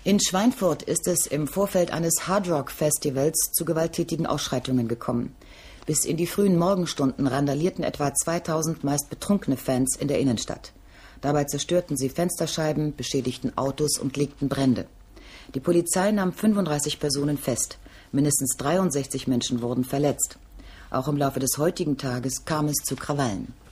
In Schweinfurt ist es im Vorfeld eines Hardrock-Festivals zu gewalttätigen Ausschreitungen gekommen. Bis in die frühen Morgenstunden randalierten etwa 2000 meist betrunkene Fans in der Innenstadt. Dabei zerstörten sie Fensterscheiben, beschädigten Autos und legten Brände. Die Polizei nahm 35 Personen fest. Mindestens 63 Menschen wurden verletzt. Auch im Laufe des heutigen Tages kam es zu Krawallen.